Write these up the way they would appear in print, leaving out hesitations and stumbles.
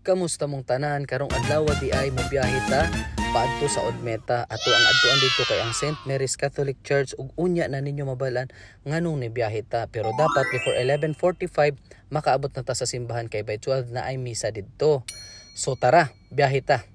Kamusta mong tanan karong adlaw di ay mobiyahe ta paadto sa Odmeta. Ato ang adtuan dito kay ang St. Mary's Catholic Church ug unya na ninyo mabalan nganong ni biyahe ta. Pero dapat before 11:45 makaabot na ta sa simbahan kay by 12 na ay misa didto. So tara, biyahe ta.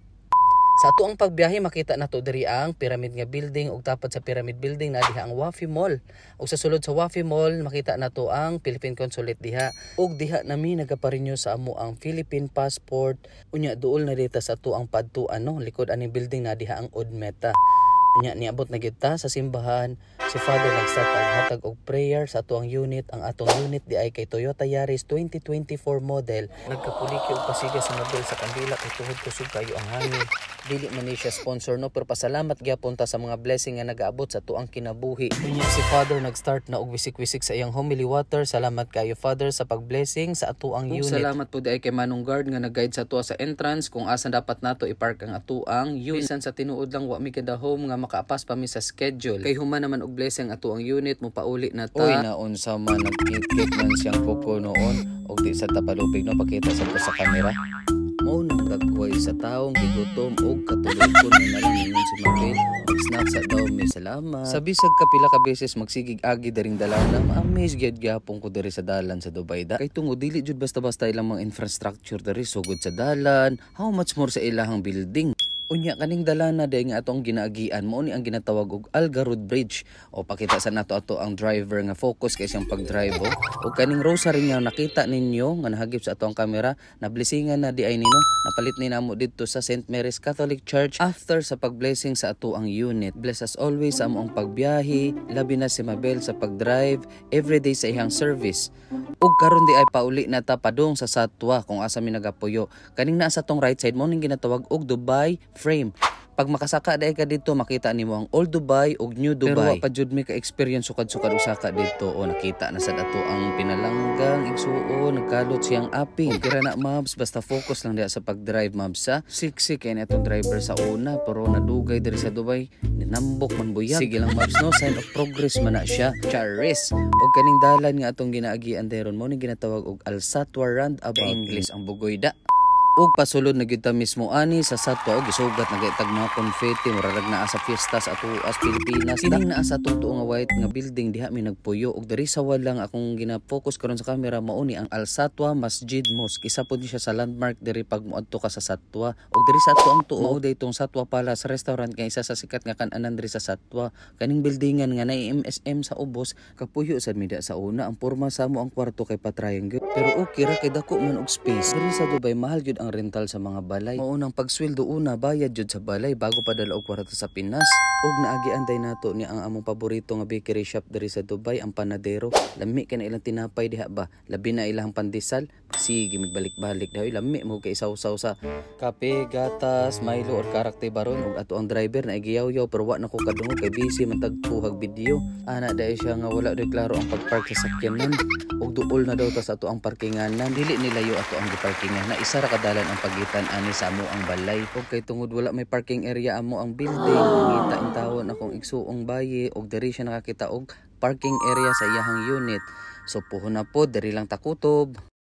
Sa ato ang pagbiyahe makita nato diri ang pyramid nga building ug tapat sa pyramid building na diha ang Wafi Mall. Ug sa sulod sa Wafi Mall makita nato ang Philippine Consulate diha. Ug diha nami nagaparenew sa amo ang Philippine passport. Unya duol na dita sa ato ang padtuan no likod aning building na diha ang Odmeta. Unya niabot na kita sa simbahan. Si Father nag-start ang hatag og prayer sa atong unit. Ang atong unit di ay kay Toyota Yaris 2024 model. Nagkapuliki og pasiga sa model sa kandila kay tuhod kusog kayo ang hangin. Dili man ni siya sponsor no pero pasalamat gyapon ta sa mga blessing nga nagaabot sa tuang kinabuhi. Unya si Father nag-start na og wisik-wisik sa iyang homily water. Salamat kayo Father sa pag-blessing sa atuang unit. Salamat po di ay kay Manong Guard nga nag-guide sa ato sa entrance kung asa dapat nato i-park ang atuang unit. Bisan sa tinuod lang wa mi kada home nga makaapas pa mi sa schedule. Kay human naman og blessing ato ang unit mo pauli na ta. Oy naon sa man nagkit man siyang puko noon og di sa tapalupig no pakita sa to sa camera. Mao nang dagway sa taong gigutom og katulikon na nalingon si Mabel. Snack sa daw may salamat. Sa bisag kapila ka beses magsigig agi daring dalana, ma-amaze gyud gyapon ko diri sa dalan sa Dubai da. Kay tungo dili jud basta-basta ilang mga infrastructure diri sugod sa dalan, how much more sa ilahang building. Unya kaning dalana day nga atong ginaagian mo ni ang ginatawag og Alga Road Bridge o pakita sa nato ato ang driver nga focus kay siyang pagdrive o kaning rosary nga nakita ninyo nga nahagip sa atong camera na blessingan na di ay nino napalit ni namo didto sa St. Mary's Catholic Church after sa pagblessing sa ato ang unit. Bless as always sa among pagbiyahe, labi na si Mabel sa pagdrive everyday sa ihang service. Ug karon di ay pauli na ta padung sa Satwa kung asa mi nagapuyo. Kaning naa sa tong right side mo ning ginatawag og Dubai frame. Pag makasaka dai ka dito makita nimo ang Old Dubai ug New Dubai. Pero wa pa jud mi ka experience sukad-sukad usaka dito o nakita na sad ato ang pinalanggang igsuon nagkalot siyang aping. Kira na mabs basta focus lang diha sa pagdrive mabs sa. Siksik kay natong driver sa una pero nadugay diri sa Dubai ninambok man buyag. Sige lang mabs no sign of progress man na siya. Charis. Og kaning dalan nga atong ginaagian deron mo ni ginatawag og Al Satwa Roundabout. English ang bugoy da. Ug pasulod na gyud ta mismo ani sa Satwa og gisugat nagaitag mga confetti murarag naa sa fiesta sa ato as Pilipinas. Kining naa sa tuto nga white nga building diha mi nagpuyo og diri sa walang akong gina-focus karon sa camera mao ni ang Al Satwa Masjid Mosque. Isa pod siya sa landmark diri pag moadto ka sa Satwa. Og diri sa ato ang tuo mao daytong Satwa Palace restaurant kay isa sa sikat nga kan-anan diri sa Satwa. Kaning buildingan nga nay MSM sa ubos kapuyo sad mi sa una ang porma sa mo ang kwarto kay pa-triangle. Pero okay ra kay dako man og space. Diri sa Dubai mahal gyud ang rental sa mga balay. Maunang pagsweldo una bayad jud sa balay bago padala og kwarta sa Pinas. Ug naagian day nato ni ang among paborito nga bakery shop diri sa Dubai ang Panadero. Lami kay na ilang tinapay diha ba. Labi na ilang pandesal. Sige migbalik-balik daw lami mo kay isaw-saw sa kape, gatas, Milo or karakte baron ug ato ang driver na igiyaw-yaw pero wa na ko kadungog kay busy man tagtuhag video. Ana dai siya nga wala ray klaro ang pagpark sa sakyanan. Ug duol na daw ta sa ato ang parkinganan. Dili nilayo ato ang giparkingan na isa ra kada ang pagitan ani sa amo ang balay ug kay tungod wala may parking area amo ang building ngita in tawon akong igsuong bayi ug diri siya nakakita og parking area sa iyahang unit so puhon na pod diri lang takutob.